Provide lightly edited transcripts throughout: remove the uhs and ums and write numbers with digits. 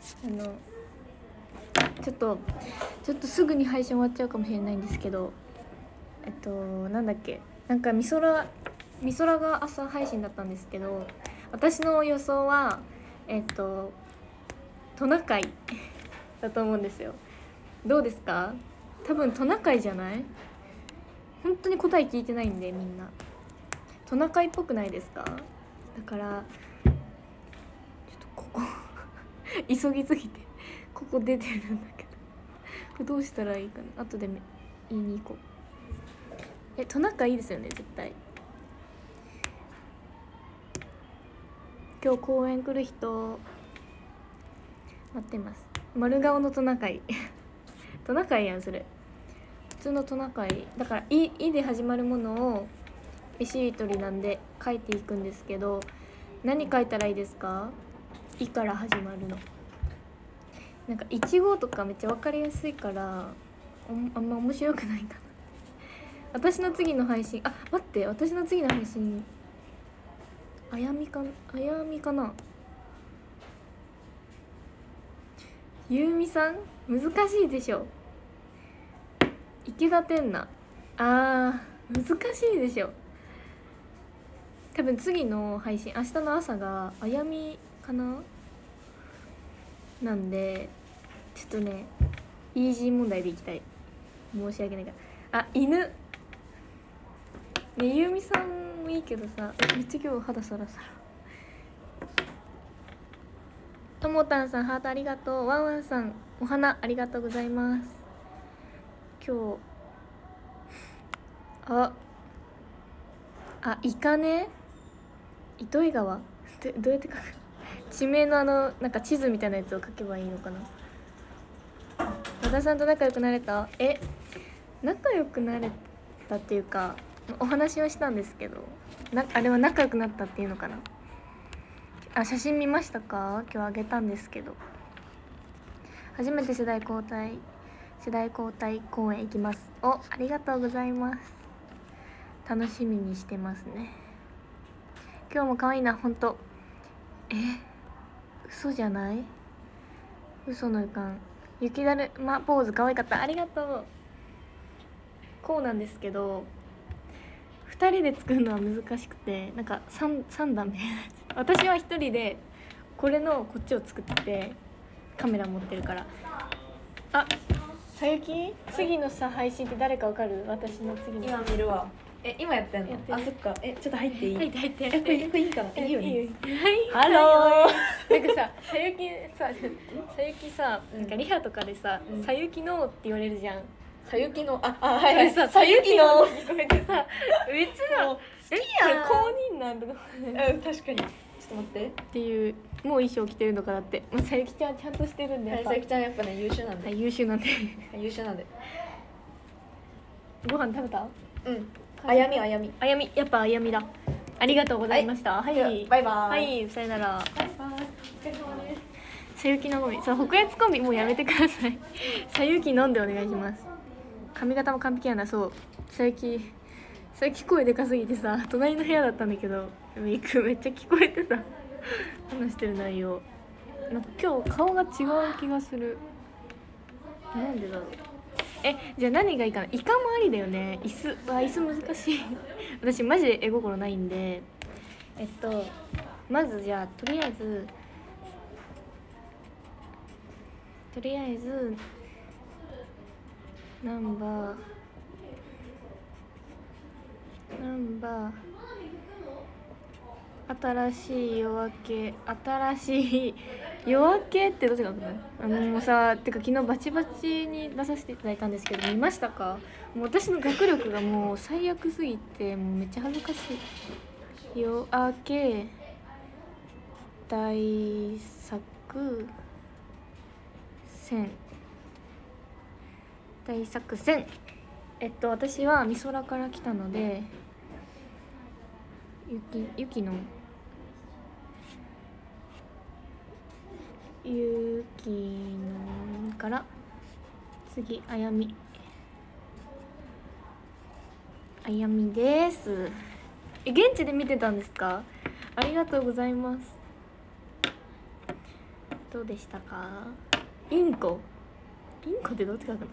ちょっとすぐに配信終わっちゃうかもしれないんですけど、なんだっけ、なんかみそらが朝配信だったんですけど、私の予想はトナカイだと思うんですよ。どうですか？多分トナカイじゃない？本当に答え聞いてないんで、みんなトナカイっぽくないですか？だからちょっとここ急ぎすぎてここ出てるんだけど、これどうしたらいいかな。後で言いに行こう。トナカイいいですよね、絶対。今日公園来る人待ってます。丸顔のトナカイトナカイやん、それ。普通のトナカイだから、いで始まるものを絵しりとりなんで書いていくんですけど、何書いたらいいですか？いから始まるの。なんか1号とかめっちゃ分かりやすいからあんま面白くないかな。私の次の配信、あ、待って、私の次の配信あやみかな。ゆうみさん難しいでしょ。池田天那、難しいでしょ。多分次の配信明日の朝があやみかななんで、ちょっとねイージー問題でいきたい。申し訳ないから。犬ね、ゆうみさんもいいけどさ、めっちゃ今日肌サラサラ。ともたんさんハートありがとう。ワンワンさんお花ありがとうございます。今日イカね、糸魚川ってどうやって書く？地名のなんか地図みたいなやつを書けばいいのかな。和田さんと仲良くなれた？仲良くなれたっていうか、お話はしたんですけど、あれは仲良くなったっていうのかな。写真見ましたか？今日あげたんですけど。初めて世代交代公演行きます。ありがとうございます。楽しみにしてますね。今日も可愛いな、ほんと。嘘じゃない？嘘の予感。雪だるまポーズ可愛かった。ありがとう。こうなんですけど、2人で作るのは難しくて、なんか 3段みたいな。私は1人でこれのこっちを作ってて、カメラ持ってるから。さゆき次のさ配信って誰かわかる？私の次の。 今見るわ。今やってんの？そっか。ちょっと入っていい？ 入って。 これいいかな？いいよね。 ハロー。なんかさ、さゆきさ、なんかリハとかでさ、さゆきのって言われるじゃん。 さゆきの、はいはい。 さゆきの聞こえてさ、めっちゃ好きやん。公認なんとか。 確かに。ちょっと待って。 っていう、もう衣装着てるのかなって。さゆきちゃんちゃんとしてるんで。 さゆきちゃんやっぱね優秀なんで。 優秀なんで。ご飯食べた？ うん。あやみやっぱあやみだ。ありがとうございました。はい。 バイバイ。 はい、さよなら。 バイバイ。お疲れ様です。 さゆきのコンビ、北越コンビもうやめてください。さゆき飲んでお願いします。髪型も完璧やな。そう、さゆき声でかすぎてさ、隣の部屋だったんだけど、メイクめっちゃ聞こえてた。話してる内容。なんか今日顔が違う気がする。なんでだろう。じゃあ何がいいかな。イカもありだよね。椅子難しい。私マジで絵心ないんで、まずじゃあとりあえずナンバー新しい夜明けってどっちが書くの？もうさ、てか昨日バチバチに出させていただいたんですけど、見ましたか？もう私の学力がもう最悪すぎて、もうめっちゃ恥ずかしい。夜明け大作戦。私は美空から来たので、雪のから次あやみです。現地で見てたんですか？ありがとうございます。 どうでしたか？インコってどうって書くの？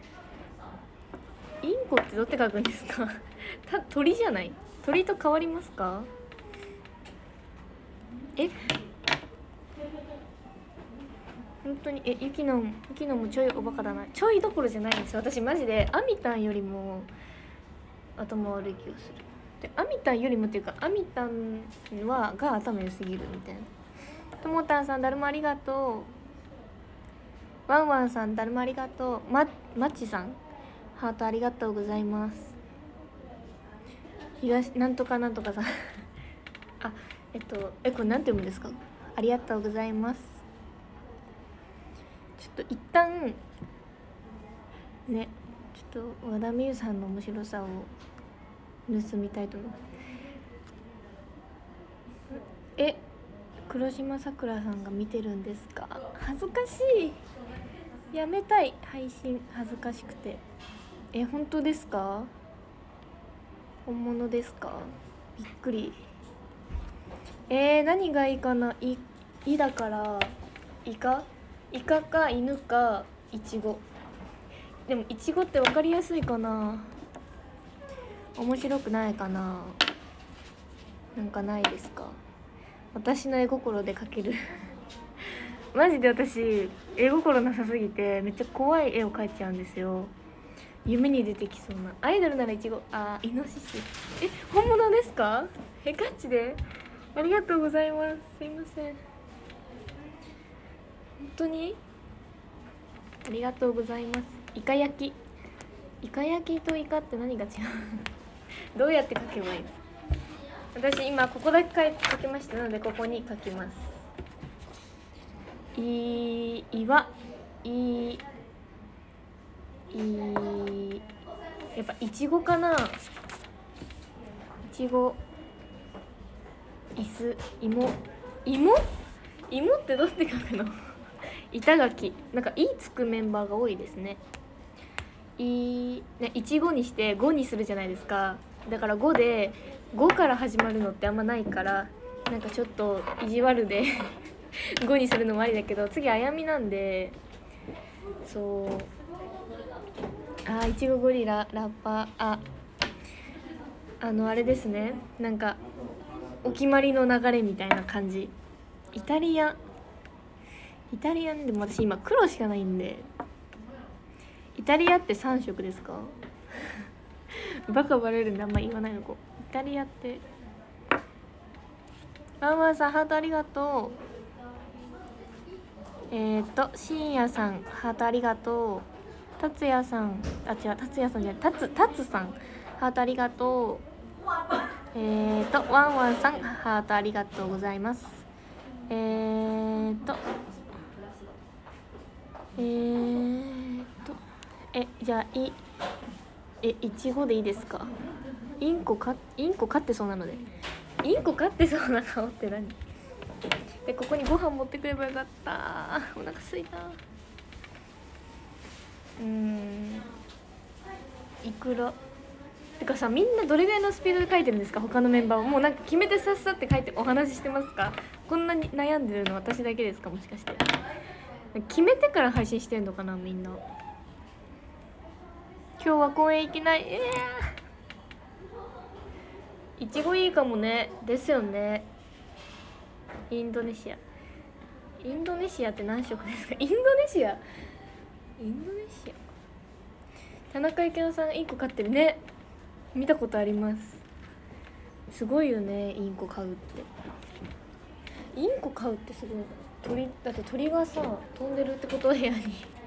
インコってどうって書くんですか？鳥じゃない？鳥と変わりますか？本当にゆきのもちょいおバカだな。ちょいどころじゃないんですよ。私マジでアミタンよりも頭悪い気がする。でアミタンよりもっていうか、アミタンが頭良すぎるみたいな。ともたんさんだるまありがとう。ワンワンさんだるまありがとう。マッチさんハートありがとうございます。なんとかなんとかさんあこれなんて読むんですか？ありがとうございます。ちょっと一旦ね、ちょっと和田美優さんの面白さを盗みたいと思います。黒島さくらさんが見てるんですか？恥ずかしい。やめたい。配信恥ずかしくて。本当ですか？本物ですか？びっくり。何がいいかな。いだからイカか犬かイチゴ。でもイチゴって分かりやすいかな。面白くないかな。なんかないですか？私の絵心で描けるマジで私絵心なさすぎてめっちゃ怖い絵を描いちゃうんですよ。夢に出てきそうな。アイドルならイチゴ。イノシシ。本物ですか？ガチでありがとうございます。すいません、本当にありがとうございます。イカ焼きとイカって何が違うどうやって書けばいいの？私今ここだけ書きましたので、ここに書きます。やっぱイチゴかな。イチゴ、椅子、芋ってどうって書くの板垣。なんか「い」つくメンバーが多いですね。いちごにして5にするじゃないですか。だから5で5から始まるのってあんまないから、なんかちょっと意地悪で5にするのもありだけど、次あやみなんで、そういちごゴリララッパー、あれですね、なんかお決まりの流れみたいな感じ。イタリアンでも私今黒しかないんで。イタリアって3色ですか？バカバレるんであんま言わないの。イタリアってワンワンさんハートありがとう。深夜さんハートありがとう。達也さん、達也さんじゃない、タツさんハートありがとう。ワンワンさんハートありがとうございます。じゃあいちごでいいですか？インコ飼ってそうなので。インコ飼ってそうな顔って何？でここにご飯持ってくればよかった。お腹すいた。いくらてかさ、みんなどれぐらいのスピードで書いてるんですか？他のメンバーはもうなんか決めてさっさって書いてお話ししてますか？こんなに悩んでるの私だけですか？もしかして決めてから配信してんのかな。みんな今日は公園行けない。いちごいいかもね。ですよね。インドネシアって何色ですか？インドネシア田中幸乃さんインコ飼ってるね。見たことあります。すごいよね、インコ飼うって。インコ飼うってすごい。だって鳥がさ飛んでるってこと部屋に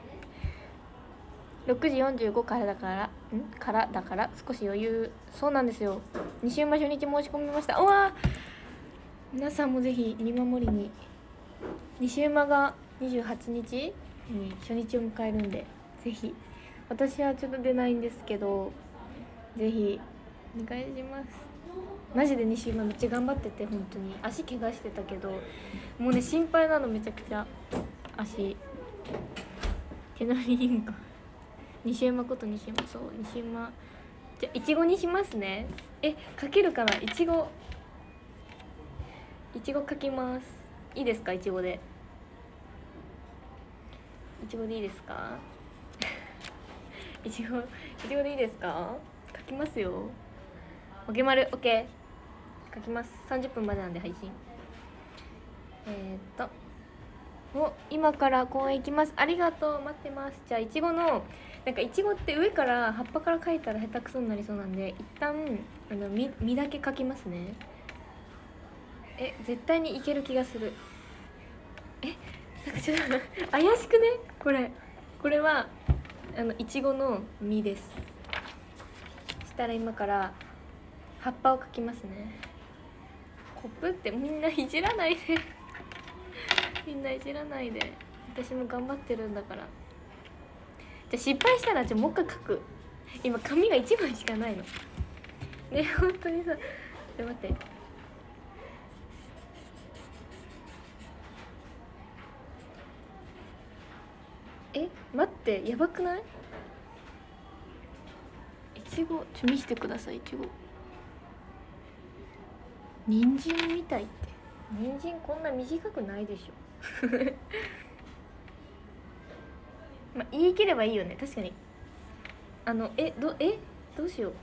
6時45からだから少し余裕。そうなんですよ。西馬初日申し込みました。うわ皆さんもぜひ見守りに。西馬が28日に初日を迎えるんで、ぜひ。私はちょっと出ないんですけど、ぜひお願いします。マジで西馬めっちゃ頑張ってて、本当に足怪我してたけど、もうね心配なの、めちゃくちゃ足。手乗りインコ西馬こと西馬。そう西馬。じゃあいちごにしますね。かけるかな。いちごかきます。いいですか？いちごでいちごでいいですかいちごでいいですか。書きますよ。オケマルオケ書きます。30分までなんで配信。今から公園行きます。ありがとう、待ってます。じゃあいちごのなんかいちごって上から葉っぱから描いたら下手くそになりそうなんで、一旦実だけ描きますね。絶対にいける気がする。なんかちょっと怪しくね。これはいちごの実です。したら今から葉っぱを描きますね。コップってみんないじらないでみんないじらないで。私も頑張ってるんだから。じゃあ失敗したらもう一回描く。今紙が1枚しかないのね。本当にさ。待って、待って、やばくない？いちご見せてください。いちご人参みたいって。人参こんな短くないでしょまあ言い切ればいいよね。確かにどうしよう。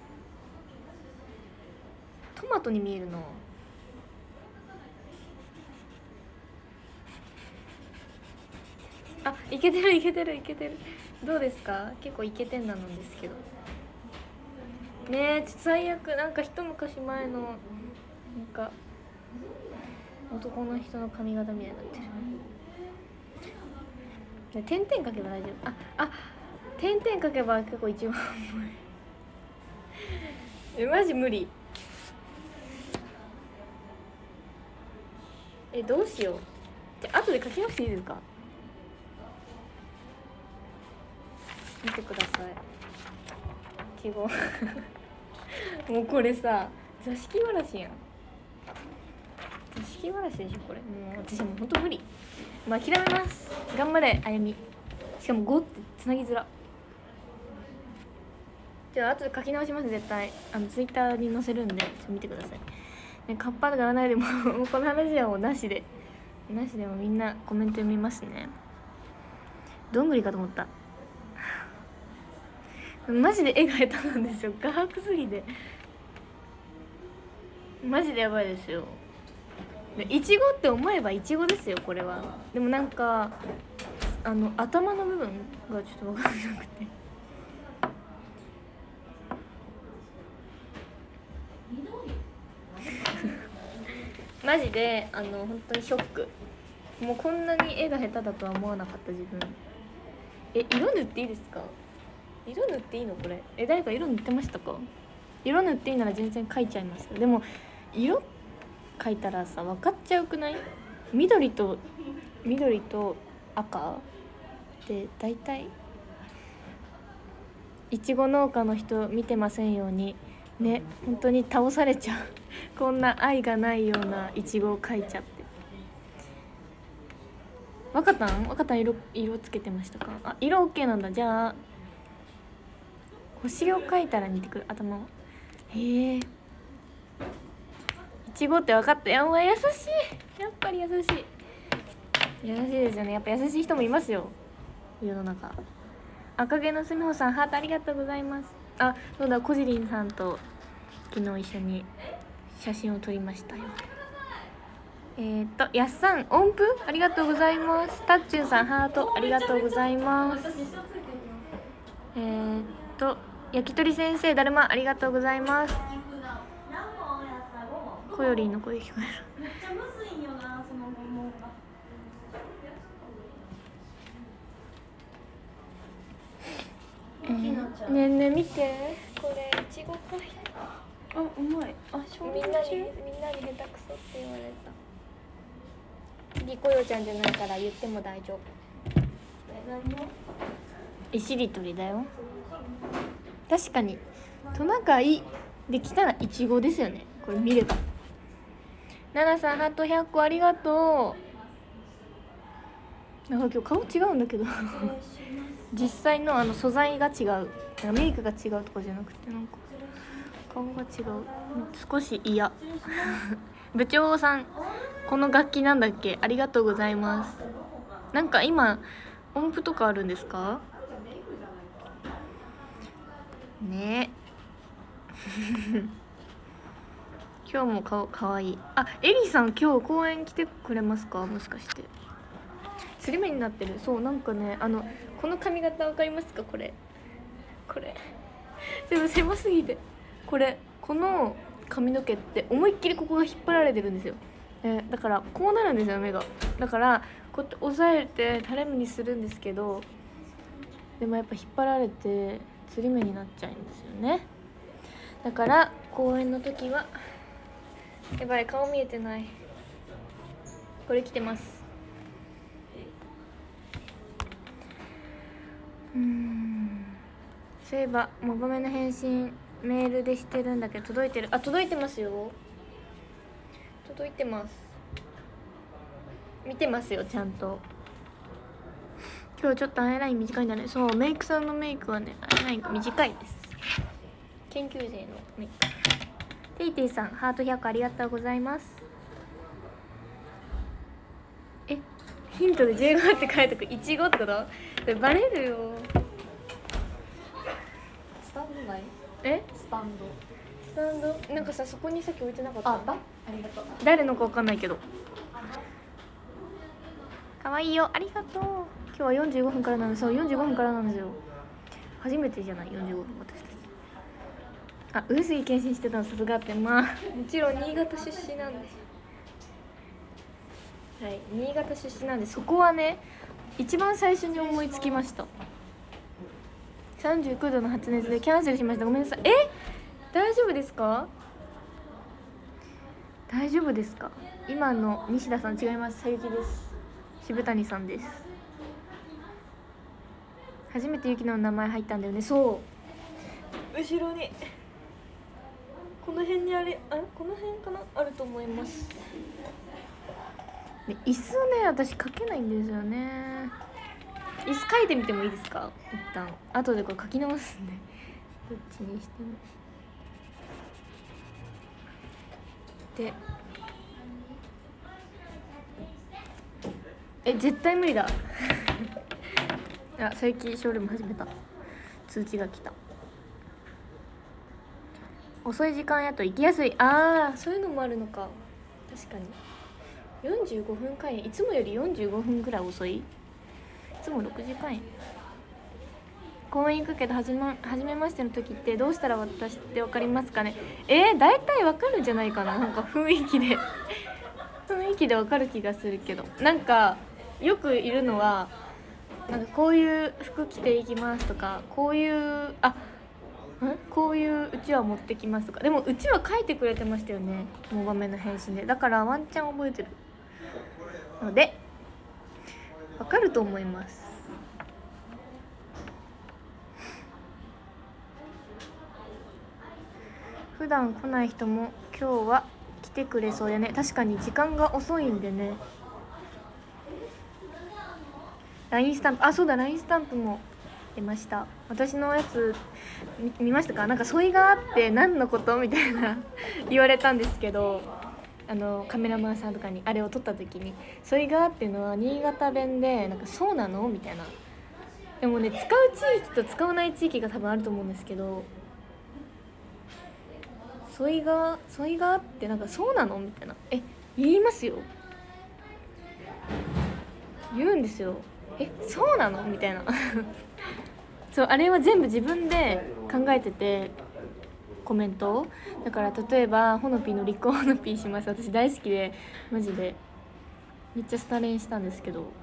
トマトに見えるな。あ、いけてる。どうですか？結構イケてんななんですけどね。最悪。なんか一昔前のなんか男の人の髪型みたいになってる。点々かけば大丈夫。点々かけば結構一番マジ無理。どうしよう。じゃあ後で書き直していいですか？見てください。いちごもうこれさ座敷わらしやん。座敷わらしでしょこれ。もう私もうほんと無理。まあ諦めます。頑張れあやみ。しかも5ってつなぎづら。じゃあ後で書き直します。絶対ツイッターに載せるんで見てくださいね。カッパとか言わないでもうこの話はもうなしでもみんなコメント読みますね。どんぐりかと思ったマジで絵が下手なんですよ。画伯すぎてマジでやばいですよ。いちごって思えばいちごですよこれは。でもなんか頭の部分がちょっと分からなくてマジで本当にショック。もうこんなに絵が下手だとは思わなかった自分。色塗っていいですか？色塗っていいのこれ？誰か色塗ってましたか？色塗っていいなら全然描いちゃいますよ。でも色描いたらさ分かっちゃうくない？緑と赤で大体いちご農家の人見てませんようにね。本当に倒されちゃうこんな愛がないようないちごを描いちゃって。若田ん色つけてましたか？色 OK なんだ。じゃあ星を描いたら似てくる頭を。いちごって分かった。優しい。やっぱり優しいですよね。やっぱ優しい人もいますよ世の中。赤毛のすみほさんハートありがとうございます。そうだ、こじりんさんと昨日一緒に写真を撮りましたよ。やっさん音符ありがとうございます。たっちゅんさんハートありがとうございます。焼き鳥先生だるまありがとうございます。こよりんの声聞こえる。めっちゃむずいんよなそのものが。ねえねえ見てこれいちごパイ。うまい。みんなに下手くそって言われた。次こよちゃんじゃないから言っても大丈夫。石りとりだよ。確かにトナカイできたらいちごですよねこれ見れば。奈々さんハート100個ありがとう。なんか今日顔違うんだけど実際の素材が違う。なんかメイクが違うとかじゃなくてなんか顔が違う。少し嫌部長さんこの楽器なんだっけ？ありがとうございます。なんか今音符とかあるんですかね。今日も顔かわいい。あ、エリさん今日公園来てくれますか、もしかして。つり目になってる。そう、なんかね、この髪型わかりますか、これでも狭すぎて、この髪の毛って思いっきりここが引っ張られてるんですよ。だからこうなるんですよ、目が。だからこうやって押さえて垂れ目にするんですけど、でもやっぱ引っ張られてつり目になっちゃうんですよね。だから公園の時は、やばい、顔見えてない。これ着てます。そういえばモバメの返信メールでしてるんだけど、届いてる？あ、届いてますよ。届いてます。見てますよ、ちゃんと。今日ちょっとアイライン短いんだね。そう、メイクさんのメイクはね、アイライン短いです。研究生のメイク。テイテイさん、ハート100個ありがとうございます。ヒントで15って書いてくる。いちごってこと？それバレるよ。 スタンドない？スタンドなんかさ、そこにさっき置いてなかった？ ありがとう。 誰のかわかんないけど。かわいいよ、ありがとう。今日は45分からなんです。そう、45分からなんですよ。初めてじゃない、45分私たち。あ、上杉謙信してたのさすがって。まあもちろん新潟出身なんで、はい、新潟出身なんで、そこはね一番最初に思いつきました。39度の発熱でキャンセルしました、ごめんなさい。大丈夫ですか？大丈夫ですか？今の西田さん違います、さゆきです。渋谷さんです。初めてゆきの名前入ったんだよね。そう、後ろにこの辺にこの辺かな、あると思います。で椅子ね、私書けないんですよね。椅子書いてみてもいいですか？一旦後でこれ書き直すんで、どっちにしても。で絶対無理だ。あ、佐伯ショールーム始めた。通知が来た。遅い時間やと行きやすい。そういうのもあるのか。確かに45分間、いつもより45分ぐらい遅い。いつも6時間や。公園行くけど、はじめましての時ってどうしたら私って分かりますかね？大体分かるんじゃないかな。なんか雰囲気で分かる気がするけど、なんかよくいるのは、なんかこういう服着ていきますとか、こういううちわ持ってきますとか。でもうちわ書いてくれてましたよね、モバメの返信で。だからワンチャン覚えてるのでわかると思います。普段来ない人も今日は来てくれそうやね。確かに時間が遅いんでね。LINE スタンプ、そうだ、LINE スタンプも出ました。私のやつ見ましたか？なんかソイがあって何のことみたいな言われたんですけど、カメラマンさんとかにあれを撮った時に、ソイがっていうのは新潟弁で、なんかそうなのみたいな。でもね、使う地域と使わない地域が多分あると思うんですけど、ソイがってなんかそうなのみたいな。言いますよ、言うんですよ。そうなのみたいなそう、あれは全部自分で考えてて、コメントを。だから例えばほのぴーの立候補ほのぴーします、私大好きでマジでめっちゃスタレンしたんですけど、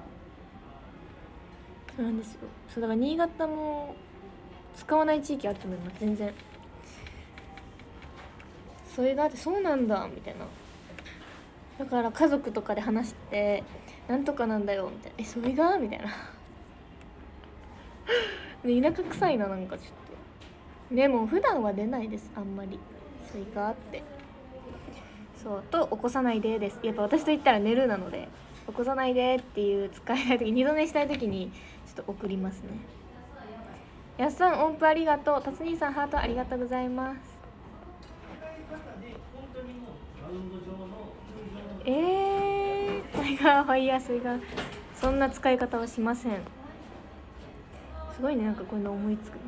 そうなんですよ。そうだから新潟も使わない地域あると思います、全然。それがあって、そうなんだみたいな。だから家族とかで話してなんとかなんだよみたいな。それがみたいなで、田舎臭いな、なんかちょっと。でも普段は出ないです、あんまり。それがあって、そうと、起こさないでです。やっぱ私と言ったら寝るなので、起こさないでっていう使いたい時、二度寝したい時にちょっと送りますね。やっさん音符ありがとう。たつ兄さんハートありがとうございます。それがファイヤー、それがそんな使い方はしません。 すごいね、なんかこういうの思いつくの。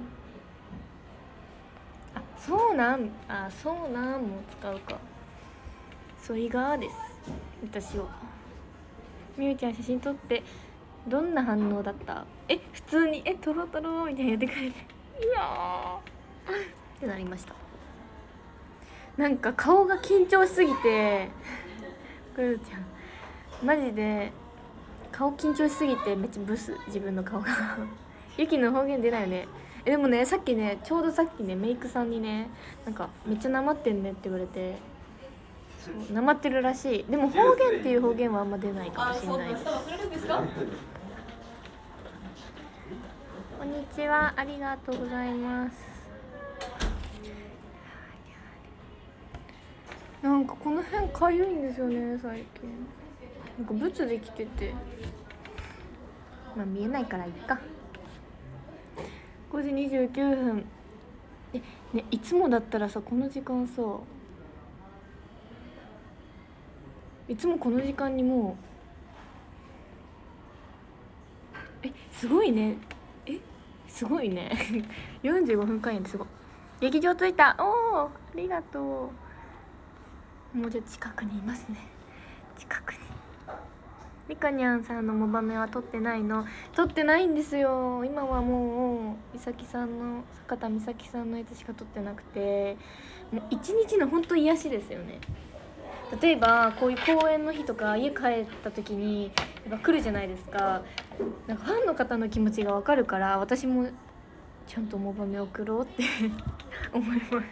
あ、そうなん、あ、そうなんも使うか。そいがです。私をみゆちゃん写真撮ってどんな反応だった？普通に撮ろう撮ろうみたいな言ってくれて、いやーってなりました。なんか顔が緊張しすぎて、くるちゃんマジで顔緊張しすぎてめっちゃブス、自分の顔がゆきの方言出ないよね。でもね、さっきね、ちょうどさっきね、メイクさんにね、なんかめっちゃなまってんねって言われて、そうなまってるらしい。でも方言っていう方言はあんま出ないかもしれないです。こんにちは、ありがとうございます。なんかこの辺かゆいんですよね最近。なんかブツできてて、まあ見えないからいっか。5時29分。ね、いつもだったらさ、この時間さ、いつもこの時間にもうすごいね、すごいね45分間やですごい。劇場着いた。おお、ありがとう。もうちょっと近くにいますね、近くに。みかにゃんさんのモバメは撮ってないの？撮ってないんですよ。今はもう美咲さんの、坂田美咲さんのやつしか撮ってなくて、もう一日の本当癒しですよね。例えばこういう公演の日とか家帰った時にやっぱ来るじゃないですか。なんかファンの方の気持ちが分かるから、私もちゃんとモバメ送ろうって思います。はい、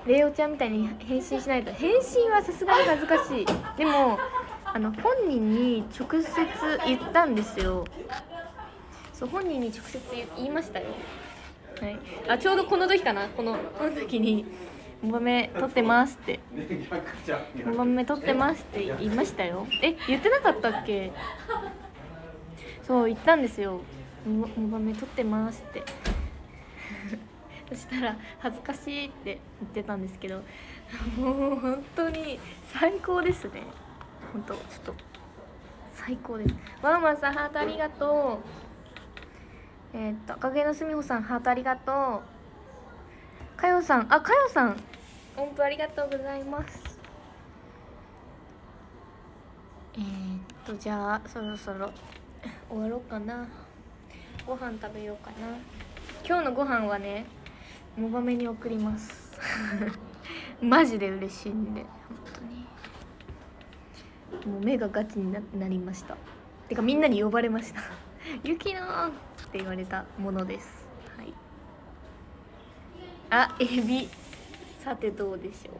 レオちゃんみたいに返信しないと。返信はさすがに恥ずかしい。でも本人に直接言ったんですよ。そう、本人に直接言いましたよ。はい、あ、ちょうどこの時かな、この時にモバメ撮ってますってモバメ撮ってますって言いましたよ。言ってなかったっけ？そう言ったんですよ、モバメ撮ってますってそしたら恥ずかしいって言ってたんですけど、もう本当に最高ですね。本当ちょっと最高です。ワンワンさんハートありがとう。赤毛のすみほさんハートありがとう。かよさん、かよさん音符ありがとうございます。じゃあそろそろ終わろうかな。ご飯食べようかな。今日のご飯はね、モバメに送りますマジで嬉しいんで、本当にもう目がガチに なりました。てかみんなに呼ばれましたゆきのーって言われたものです。はい、あ、エビ、さてどうでしょう。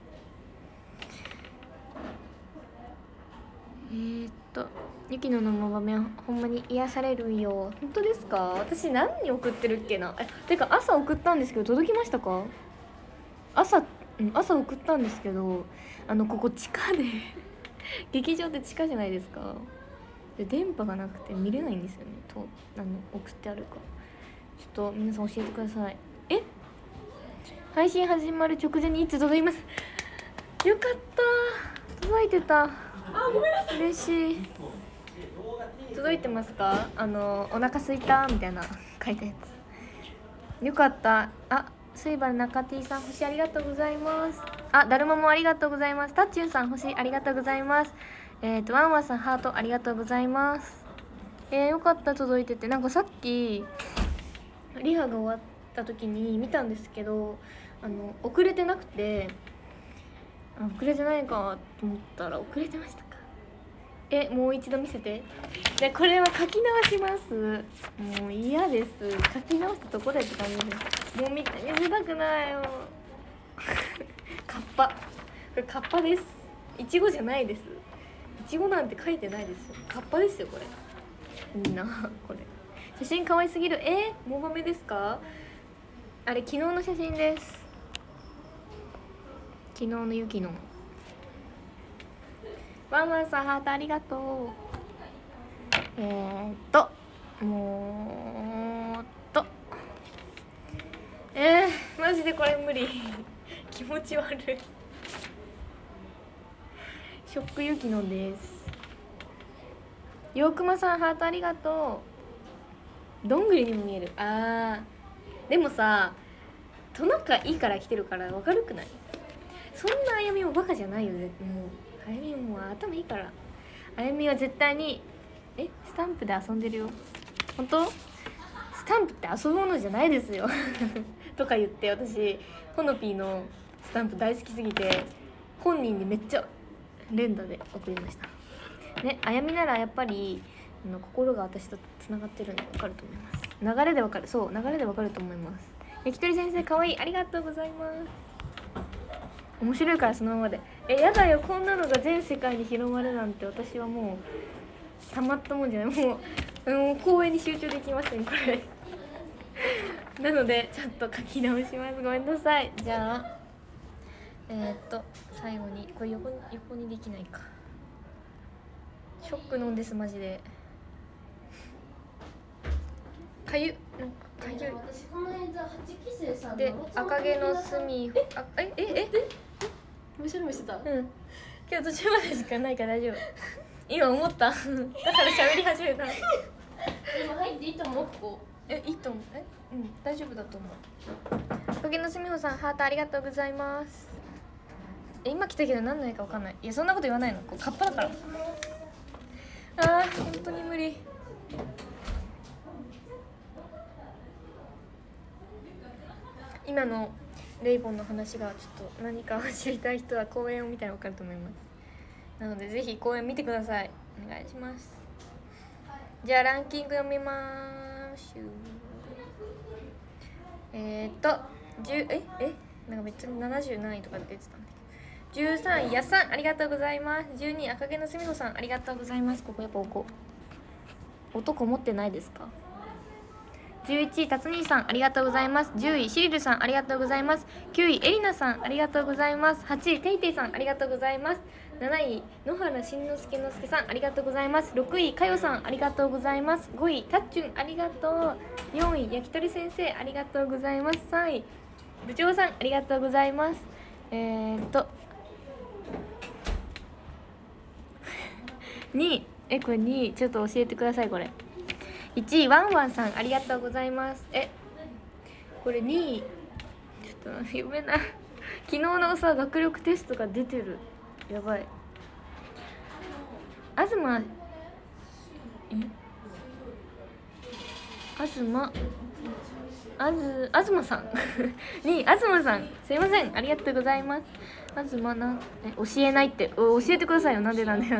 ゆきののモバメはほんまに癒されるんよ。本当ですか？私何に送ってるっけな。てか朝送ったんですけど届きましたか？朝送ったんですけど、ここ地下で劇場って地下じゃないですか。で電波がなくて見れないんですよね。送ってあるかちょっと皆さん教えてください。配信始まる直前にいつ届きます？よかった、届いてた。ごめんなさい、嬉しい。届いてますか？お腹すいたみたいな書いたやつ。よかった。そういえば中 T さん星ありがとうございます。だるまもありがとうございます。タッチュンさん星ありがとうございます。ワンワンさんハートありがとうございます。よかった、届いてて。なんかさっきリハが終わった時に見たんですけど、遅れてなくて、遅れてないかと思ったら遅れてましたか？もう一度見せて。でこれは書き直します。もう嫌です。書き直したとこでって感じです。もう見せたくないよカッパ、これカッパです。いちごじゃないです。いちごなんて書いてないですよ。カッパですよこれ。みんなこれ写真可愛すぎる。モバメですか？あれ昨日の写真です。昨日のゆきの。ワンワンさんハートありがとう。マジでこれ無理気持ち悪いショックゆきのです。 ようくまさんハートありがとう。どんぐりにも見える。でもさトナカイから来てるから分かるくない？そんなあやみもバカじゃないよね。もうあやみも頭いいから。あやみは絶対にスタンプで遊んでるよ。本当？スタンプって遊ぶものじゃないですよとか言って、私ほのぴーのスタンプ大好きすぎて本人にめっちゃ連打で送りましたね。あやみならやっぱり心が私とつながってるの分かると思います。流れで分かる。そう流れで分かると思います。焼き鳥先生かわいい、ありがとうございます。面白いからそのままで。やだよ、こんなのが全世界に広まるなんて。私はもうたまったもんじゃない。もう公演に集中できませんこれなのでちょっと書き直します。ごめんなさい。じゃあ最後にこれ横にできないか。ショック飲んですマジで。かゆ私この間8期生さんで赤毛の隅むしゃむしてた。 今日途中までしかないから大丈夫今思っただから喋り始めた。 今入っていいと思う。ここいいと思う。大丈夫だと思う。赤毛の隅穂さんハートありがとうございます。今来たけど何の絵か分かんない。いやそんなこと言わないの。こうカッパだから。本当に無理。今のレイボンの話がちょっと何か知りたい人は公演を見たら分かると思います。なのでぜひ公演見てください。お願いします。じゃあランキング読みまーす。なんかめっちゃ70何位とか出てたんだけど、13位やっさんありがとうございます。12位赤毛のすみほさんありがとうございます。ここやっぱ男持ってないですか。11位たつにーさんありがとうございます。10位シリルさんありがとうございます。9位エリナさんありがとうございます。8位テイテイさんありがとうございます。7位野原しんのすけのすけさんありがとうございます。6位かよさんありがとうございます。5位たっちゅんありがとう。4位焼き鳥先生ありがとうございます。3位部長さんありがとうございます。2位これ2位ちょっと教えてください。これ1位ワンワンさんありがとうございます。これ2位ちょっと読めない昨日のさ学力テストが出てる。やばい。東さんに東さんすいませんありがとうございます。教えないって教えてくださいよ。なんで東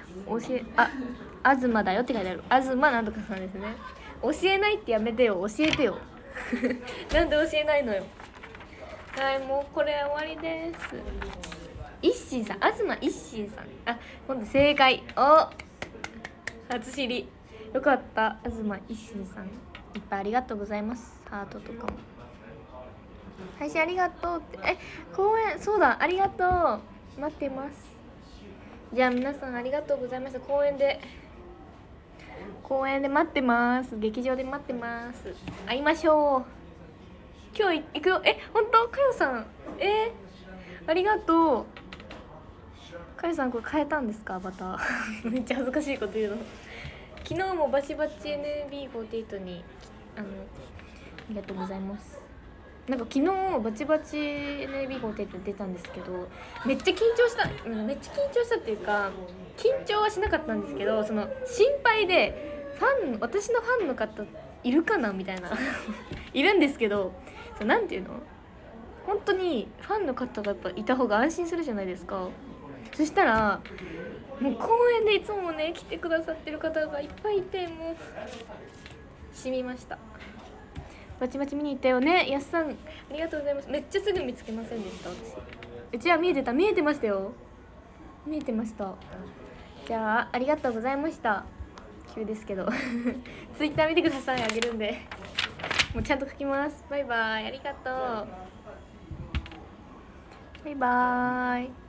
だよって書いてある。東なんとかさんですね。教えないってやめてよ。教えてよなんで教えないのよ。はいもうこれ終わりです。一心さん東一心さん今度正解。初知りよかった。東一心さんいっぱいありがとうございます。ハートとかも配信ありがとうって。公演そうだありがとう待ってます。じゃあ皆さんありがとうございました。公演で待ってます。劇場で待ってます。会いましょう。今日行くよ。本当かよさんありがとう。かよさんこれ変えたんですかアバターめっちゃ恥ずかしいこと言うの。昨日もバチバチ NB48 にありがとうございます。なんか昨日バチバチ NB48 出たんですけどめっちゃ緊張したっていうか緊張はしなかったんですけど、その心配で私のファンの方いるかなみたいないるんですけど、なんていうの本当にファンの方がやっぱいた方が安心するじゃないですか。そしたらもう公園でいつもね来てくださってる方がいっぱいいてもう染みました。バチバチ見に行ったよね。やっさんありがとうございます。めっちゃすぐ見つけませんでした私。うちは見えてましたよ。見えてました。じゃあありがとうございました。急ですけどツイッター見てください。あげるんでもうちゃんと書きます。バイバイありがとう。バイバーイ。